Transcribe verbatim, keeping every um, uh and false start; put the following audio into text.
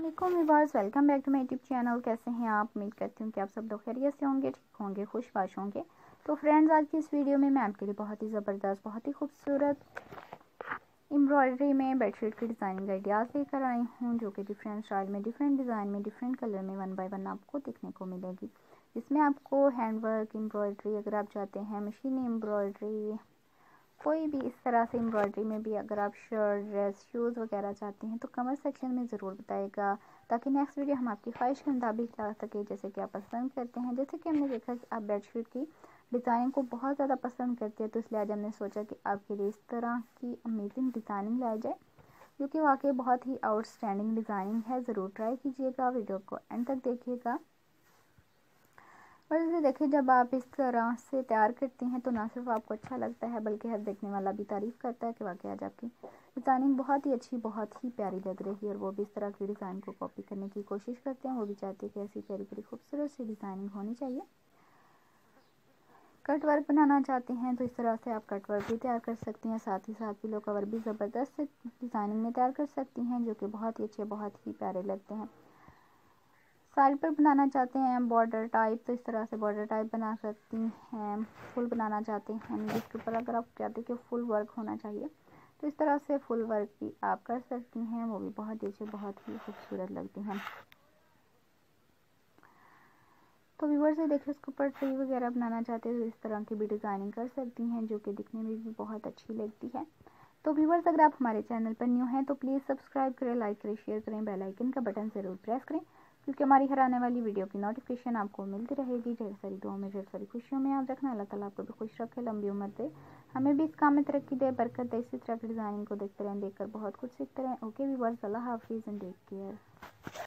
वालेकुम viewers, welcome back to my YouTube channel. कैसे हैं आप? उम्मीद करती हूँ कि आप सब लोग खैरियत से होंगे, ठीक होंगे, खुशबाश होंगे। तो फ्रेंड्स, आज की इस वीडियो में मैं आपके लिए बहुत ही ज़बरदस्त, बहुत ही खूबसूरत एम्ब्रॉयडरी में बेडशीट की डिज़ाइनिंग आइडियाज़ लेकर आई हूँ, जो कि डिफरेंट स्टाइल में, डिफरेंट डिज़ाइन में, डिफरेंट कलर में वन बाय वन आपको देखने को मिलेगी। इसमें आपको हैंडवर्क एम्ब्रॉयडरी, अगर आप चाहते हैं मशीनी एम्ब्रॉयडरी, कोई भी इस तरह से एम्ब्रॉयडरी में भी अगर आप शर्ट, ड्रेस, शूज़ वगैरह चाहते हैं तो कमेंट सेक्शन में ज़रूर बताइएगा, ताकि नेक्स्ट वीडियो हम आपकी ख्वाहिश के मुताबिक ला सके, जैसे कि आप पसंद करते हैं। जैसे कि हमने देखा कि आप बेडशीट की डिज़ाइनिंग को बहुत ज़्यादा पसंद करते हैं, तो इसलिए आज हमने सोचा कि आपके लिए इस तरह की अमेजिंग डिज़ाइनिंग लाई जाए, जो कि वाकई बहुत ही आउटस्टैंडिंग डिज़ाइनिंग है। ज़रूर ट्राई कीजिएगा, वीडियो को एंड तक देखिएगा। और इसे देखिए, जब आप इस तरह से तैयार करती हैं तो ना सिर्फ आपको अच्छा लगता है, बल्कि हर देखने वाला भी तारीफ़ करता है कि वाकई आज आपकी डिज़ाइनिंग बहुत ही अच्छी, बहुत ही प्यारी लग रही है। और वो भी इस तरह की डिज़ाइन को कॉपी करने की कोशिश करते हैं, वो भी चाहते हैं कि ऐसी प्यारी प्यारी खूबसूरत सी डिज़ाइनिंग होनी चाहिए। कट वर्क बनाना चाहते हैं तो इस तरह से आप कट वर्क भी तैयार कर सकती हैं, साथ ही साथ पिलो कवर भी ज़बरदस्त डिज़ाइनिंग में तैयार कर सकती हैं, जो कि बहुत ही अच्छे, बहुत ही प्यारे लगते हैं। साइड पर बनाना चाहते हैं बॉर्डर टाइप, तो इस तरह से बॉर्डर टाइप बना सकती हैं। फुल बनाना चाहते हैं जिसके ऊपर अगर आप चाहते हैं कि फुल वर्क होना चाहिए, तो इस तरह से फुल वर्क भी आप कर सकती हैं, वो भी बहुत ही अच्छे, बहुत ही खूबसूरत लगती हैं। तो व्यूअर्स से देखिए, उसके ऊपर ट्री वगैरह बनाना चाहते हैं तो इस तरह की भी डिज़ाइनिंग कर सकती हैं, जो कि दिखने में भी बहुत अच्छी लगती है। तो व्यूअर्स, अगर आप हमारे चैनल पर न्यू हैं तो प्लीज़ सब्सक्राइब करें, लाइक करें, शेयर करें, बेल आइकन का बटन ज़रूर प्रेस करें, क्योंकि हमारी हर आने वाली वीडियो की नोटिफिकेशन आपको मिलती रहेगी। ढेर सारी दुआओं में, ढेर सारी खुशियों में याद रखना। अल्लाह ताला आपको भी खुश रखे, लंबी उम्र दे, हमें भी इस काम में तरक्की दे, बरकत दे। इसी तरह की डिज़ाइनिंग को देखते रहें, देखकर बहुत कुछ सीखते रहें। ओके व्यूअर्स, अल्लाह हाफिज़ एंड टेक केयर।